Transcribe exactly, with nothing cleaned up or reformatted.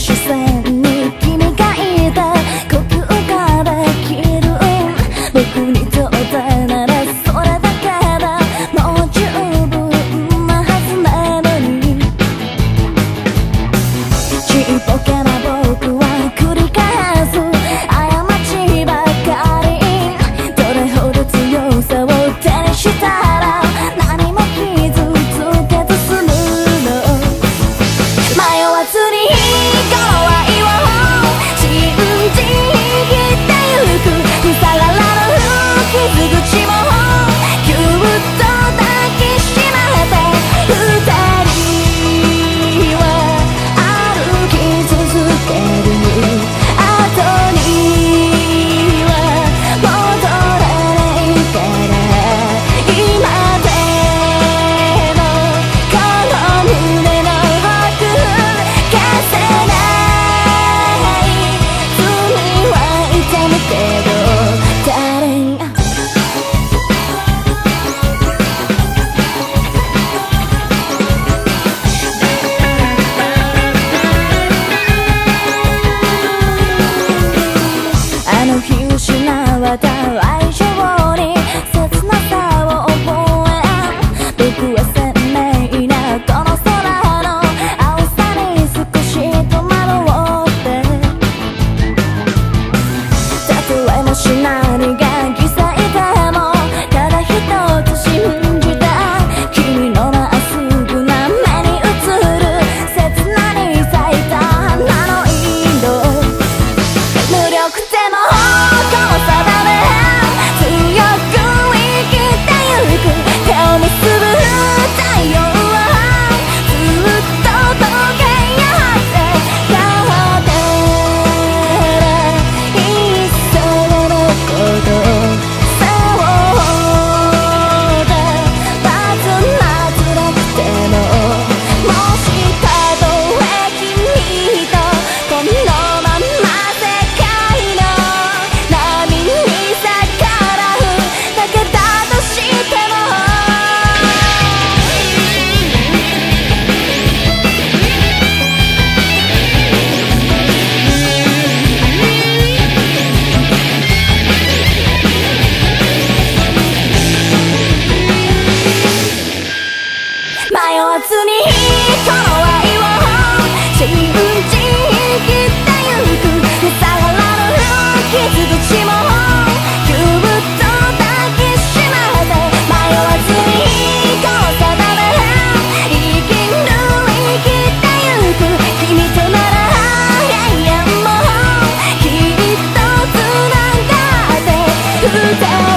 視線に君がいた呼吸ができる僕にとってならそれだけでもう十分なはずなのにちっぽけな僕は繰り返す過ちばかりどれほど強さを手にしたら何も傷つけず済むの迷わずに頃合いを信じきってゆく塞がらぬ傷口もぎゅっと抱きしめて二人は歩き続ける後には戻れないから今でもこの胸の奥消せない罪は痛むけど誰があの日失われた愛情に切なさを覚え僕は鮮明なこの空の青さに少し戸惑ってたとえもし何が犠牲でもただ一つ信じた君のまっすぐな目に映る切なに咲いた花の色無力でもこの定め強く生きてゆく手を結ぶ太陽はずっと時計やって変わってらいっそのこと背負ってバツな辛くてももしたとえ君とこのまま世界の波に逆らうだけだとしても迷わずにこの愛を信じきってゆく塞がらぬ傷口もぎゅっと抱きしめて迷わずにこの定め生きる生きてゆく君となら永遠もきっとつながって二人